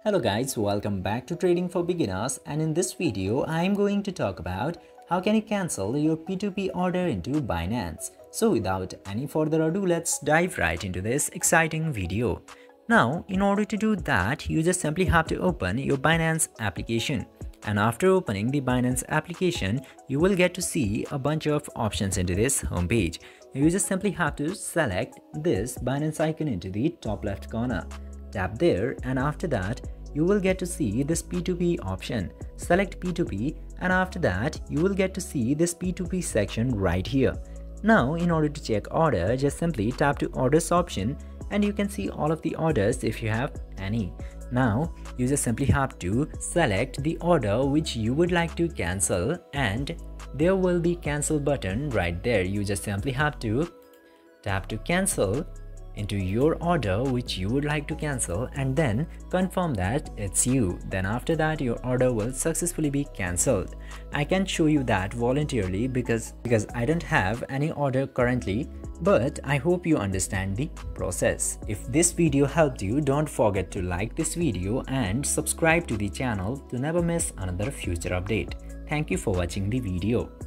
Hello guys, welcome back to Trading for Beginners, and in this video I am going to talk about how can you cancel your P2P order into Binance. So without any further ado, let's dive right into this exciting video. Now in order to do that, you just simply have to open your Binance application, and after opening the Binance application you will get to see a bunch of options into this homepage. You just simply have to select this Binance icon into the top left corner. Tap there, and after that you will get to see this P2P option. Select P2P, and after that you will get to see this P2P section right here. Now in order to check order, just simply tap to orders option and you can see all of the orders if you have any. Now you just simply have to select the order which you would like to cancel, and there will be cancel button right there. You just simply have to tap to cancel into your order which you would like to cancel and then confirm that it's you. Then after that your order will successfully be cancelled. I can't show you that voluntarily because I don't have any order currently, but I hope you understand the process. If this video helped you, don't forget to like this video and subscribe to the channel to never miss another future update. Thank you for watching the video.